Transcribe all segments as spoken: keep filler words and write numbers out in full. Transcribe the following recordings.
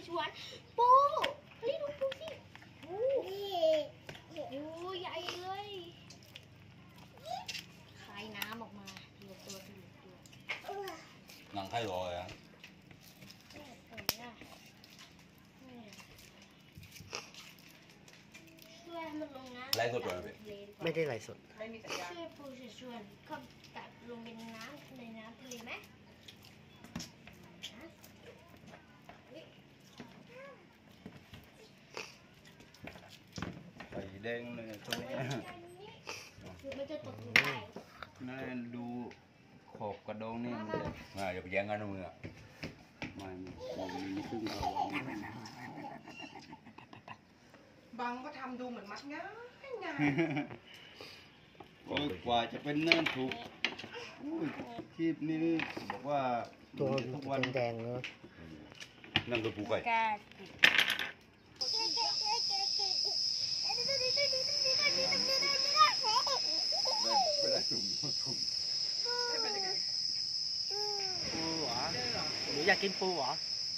ชวนปูเฮ้ยดูปูสิโอ้โหใหญ่เลยคายน้ำออกมาเหลือตัวเหลือตัวหนังไข่ลอยอ่ะช่วยมันลงน้ำไล่สดเลยไม่ได้ไล่สดช่วยปูชวนเขาตัดลงในน้ำในน้ำทะเลไหมไข่แดงเลยตัวนี้มันจะตกถึงไหนนั่นดูขอบกระดองนี่มันเลยอ่าอย่าไปแย่งกันนะมึงอ่ะไม่ไม่ไม่ขึ้นเขาบางก็ทำดูเหมือนมัดง่ายง่ายโอ้ยกว่าจะเป็นเนินถูกคลิปนี้บอกว่าตัวทุกวันแดงเนอะนั่นคือปูไก่ปูเหรอหนูอยากกินปูเหรอ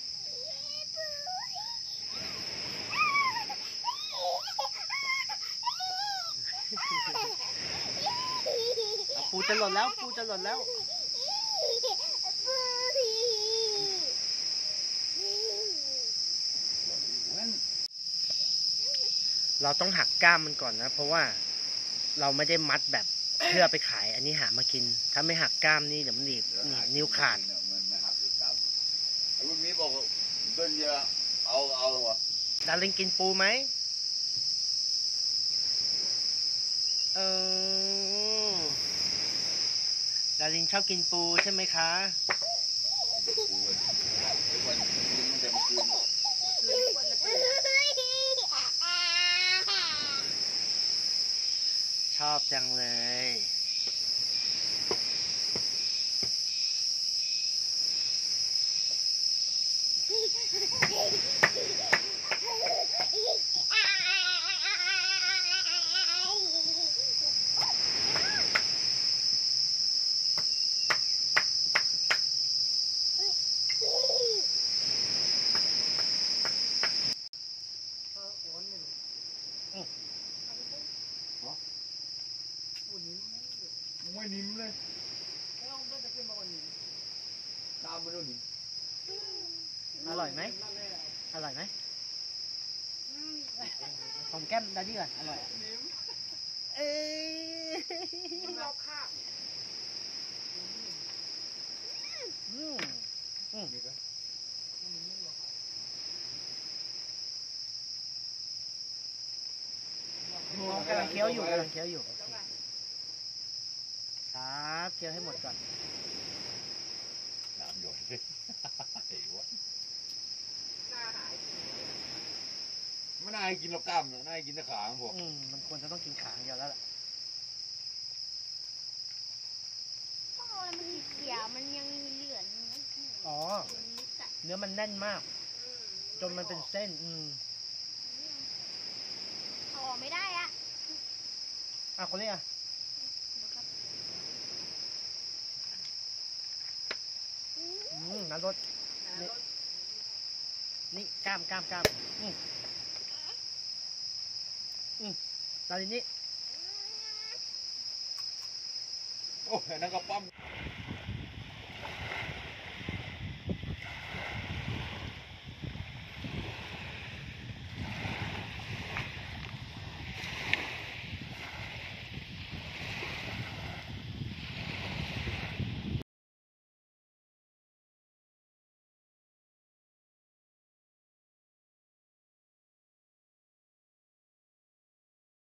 ปูจะหล่นแล้วปูจะหล่นแล้วเราต้องหักก้ามมันก่อนนะเพราะว่าเราไม่ได้มัดแบบเพื่อไปขายอันนี้หามากินถ้าไม่หักก้ามนี่เดี๋ยวมันหนีบหนีบนิ้วขาดรุ่นนี้บอกเดินเยอะเอาเอาวะดารินกินปูไหมเออดารินชอบกินปูใช่ไหมคะชอบจังเลยไม่นิ่มเลยตามมาดูนิ่มอร่อยไหมอร่อยไหมของแก้มดาดี้ก่อนอร่อยเอ้ยเราคาบอืมอืมกำลังเคี้ยวอยู่กำลังเคี้ยวอยู่ครับเคี้ยวให้หมดก่อนน้ำหยดไอ้วะไม่น่ากินเรากล้ามน่ากินแต่ขาของผมอืมมันควรจะต้องกินขาเดียวแล้วล่ะพ่อมันเขียวมันยังมีเหลืองอ๋อเนื้อมันแน่นมากจนมันเป็นเส้นอืมเอาออกไม่ได้อะอ่ะคนนี้อ่ะอืมน้ำรสนี่นี่กล้ามกล้ามกล้ามอืมอืมตอนนี้โอ้ยนั่นก็ปั๊ม